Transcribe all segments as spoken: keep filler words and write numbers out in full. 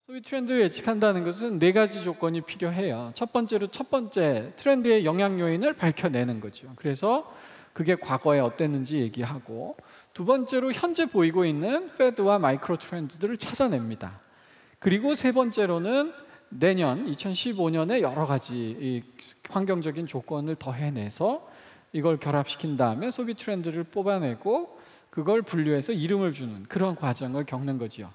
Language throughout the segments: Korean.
소비 트렌드를 예측한다는 것은 네 가지 조건이 필요해요. 첫 번째로 첫 번째 트렌드의 영향 요인을 밝혀내는 거죠. 그래서 그게 과거에 어땠는지 얘기하고, 두 번째로 현재 보이고 있는 패드와 마이크로 트렌드들을 찾아냅니다. 그리고 세 번째로는 내년 이천십오 년에 여러 가지 이 환경적인 조건을 더해내서 이걸 결합시킨 다음에 소비 트렌드를 뽑아내고 그걸 분류해서 이름을 주는 그런 과정을 겪는 거지요.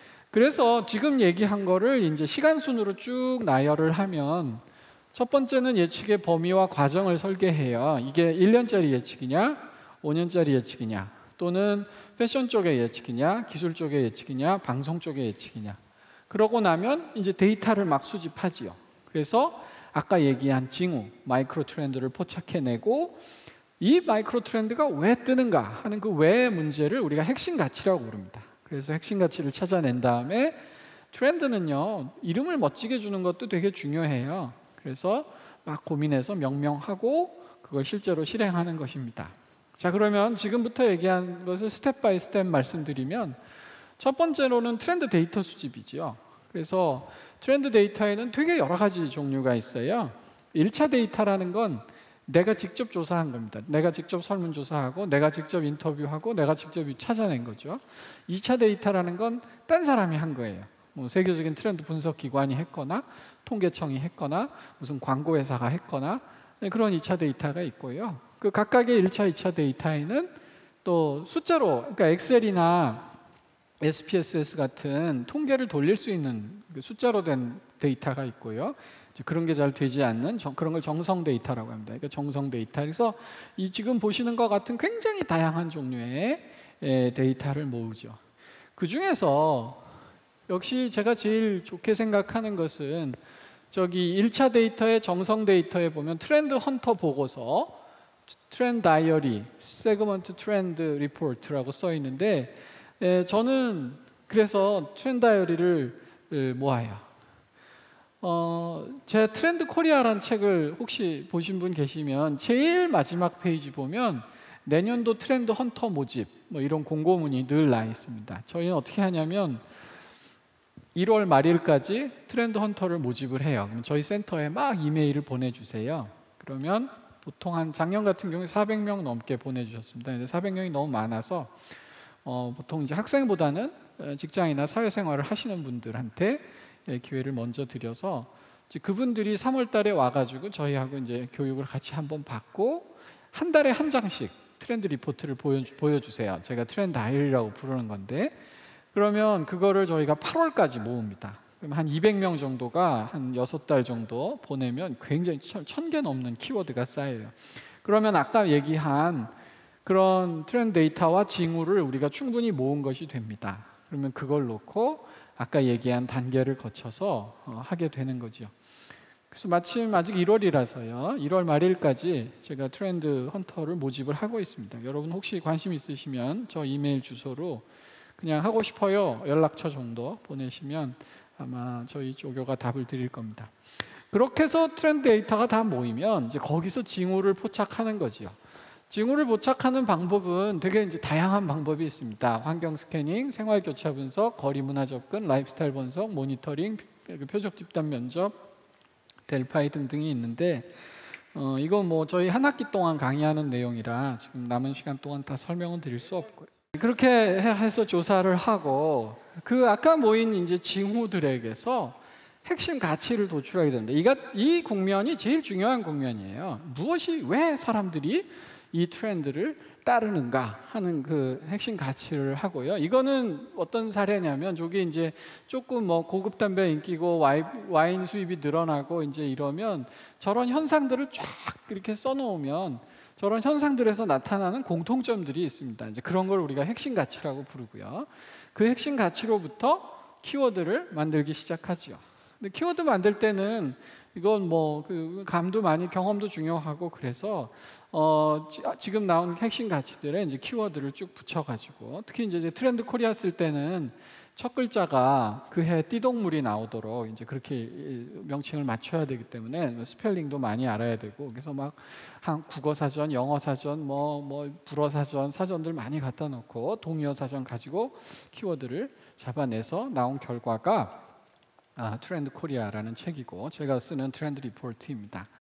그래서 지금 얘기한 거를 이제 시간 순으로 쭉 나열을 하면, 첫 번째는 예측의 범위와 과정을 설계해요. 이게 일 년짜리 예측이냐, 오 년짜리 예측이냐, 또는 패션 쪽의 예측이냐, 기술 쪽의 예측이냐, 방송 쪽의 예측이냐. 그러고 나면 이제 데이터를 막 수집하지요. 그래서 아까 얘기한 징후, 마이크로 트렌드를 포착해내고, 이 마이크로 트렌드가 왜 뜨는가 하는 그 왜 문제를 우리가 핵심 가치라고 부릅니다. 그래서 핵심 가치를 찾아낸 다음에, 트렌드는요 이름을 멋지게 주는 것도 되게 중요해요. 그래서 막 고민해서 명명하고 그걸 실제로 실행하는 것입니다. 자, 그러면 지금부터 얘기한 것을 스텝 바이 스텝 말씀드리면, 첫 번째로는 트렌드 데이터 수집이죠. 그래서 트렌드 데이터에는 되게 여러 가지 종류가 있어요. 일 차 데이터라는 건 내가 직접 조사한 겁니다. 내가 직접 설문조사하고 내가 직접 인터뷰하고 내가 직접 찾아낸 거죠. 이 차 데이터라는 건 딴 사람이 한 거예요. 뭐 세계적인 트렌드 분석 기관이 했거나 통계청이 했거나 무슨 광고 회사가 했거나 그런 이 차 데이터가 있고요. 그 각각의 일 차, 이 차 데이터에는 또 숫자로, 그러니까 엑셀이나 에스피에스에스 같은 통계를 돌릴 수 있는 숫자로 된 데이터가 있고요. 그런 게 잘 되지 않는 그런 걸 정성 데이터라고 합니다. 그러니까 정성 데이터. 그래서 이 지금 보시는 것 같은 굉장히 다양한 종류의 데이터를 모으죠. 그 중에서 역시 제가 제일 좋게 생각하는 것은 저기 일 차 데이터의 정성 데이터에 보면 트렌드 헌터 보고서, 트렌드 다이어리, 세그먼트 트렌드 리포트라고 써 있는데, 에, 저는 그래서 트렌드 다이어리를 모아요. 어, 제 트렌드 코리아라는 책을 혹시 보신 분 계시면 제일 마지막 페이지 보면 내년도 트렌드 헌터 모집 뭐 이런 공고문이 늘 나 있습니다. 저희는 어떻게 하냐면 일월 말일까지 트렌드 헌터를 모집을 해요. 그럼 저희 센터에 막 이메일을 보내주세요. 그러면 보통 한 작년 같은 경우에 사백 명 넘게 보내주셨습니다. 근데 사백 명이 너무 많아서 어, 보통 이제 학생보다는 직장이나 사회생활을 하시는 분들한테 기회를 먼저 드려서 이제 그분들이 삼월 달에 와가지고 저희하고 이제 교육을 같이 한번 받고 한 달에 한 장씩 트렌드 리포트를 보여주, 보여주세요. 제가 트렌드 다이어리라고 부르는 건데, 그러면 그거를 저희가 팔월까지 모읍니다. 그럼 한 이백 명 정도가 한 여섯 달 정도 보내면 굉장히 천 개 넘는 키워드가 쌓여요. 그러면 아까 얘기한 그런 트렌드 데이터와 징후를 우리가 충분히 모은 것이 됩니다. 그러면 그걸 놓고 아까 얘기한 단계를 거쳐서 어, 하게 되는 거죠. 그래서 마침 아직 일월이라서요. 일월 말일까지 제가 트렌드 헌터를 모집을 하고 있습니다. 여러분 혹시 관심 있으시면 저 이메일 주소로 그냥 하고 싶어요 연락처 정도 보내시면 아마 저희 조교가 답을 드릴 겁니다. 그렇게 해서 트렌드 데이터가 다 모이면 이제 거기서 징후를 포착하는 거죠. 징후를 포착하는 방법은 되게 이제 다양한 방법이 있습니다. 환경 스캐닝, 생활 교차 분석, 거리 문화 접근, 라이프스타일 분석, 모니터링, 표적 집단 면접, 델파이 등등이 있는데 어, 이거 뭐 저희 한 학기 동안 강의하는 내용이라 지금 남은 시간 동안 다 설명은 드릴 수 없고요. 그렇게 해서 조사를 하고 그 아까 모인 이제 징후들에게서 핵심 가치를 도출하게 됩니다. 이가, 이 국면이 제일 중요한 국면이에요. 무엇이, 왜 사람들이 이 트렌드를 따르는가 하는 그 핵심 가치를 하고요. 이거는 어떤 사례냐면, 저기 이제 조금 뭐 고급 담배 인기고 와이, 와인 수입이 늘어나고 이제 이러면 저런 현상들을 쫙 이렇게 써놓으면 저런 현상들에서 나타나는 공통점들이 있습니다. 이제 그런 걸 우리가 핵심 가치라고 부르고요. 그 핵심 가치로부터 키워드를 만들기 시작하죠. 근데 키워드 만들 때는 이건 뭐 그 감도 많이, 경험도 중요하고, 그래서 어 지금 나온 핵심 가치들에 이제 키워드를 쭉 붙여가지고, 특히 이제 트렌드 코리아 쓸 때는 첫 글자가 그 해 띠동물이 나오도록 이제 그렇게 명칭을 맞춰야 되기 때문에 스펠링도 많이 알아야 되고, 그래서 막 한 국어 사전, 영어 사전, 뭐 뭐 불어 사전, 사전들 많이 갖다 놓고 동의어 사전 가지고 키워드를 잡아내서 나온 결과가 아, 트렌드 코리아라는 책이고 제가 쓰는 트렌드 리포트입니다.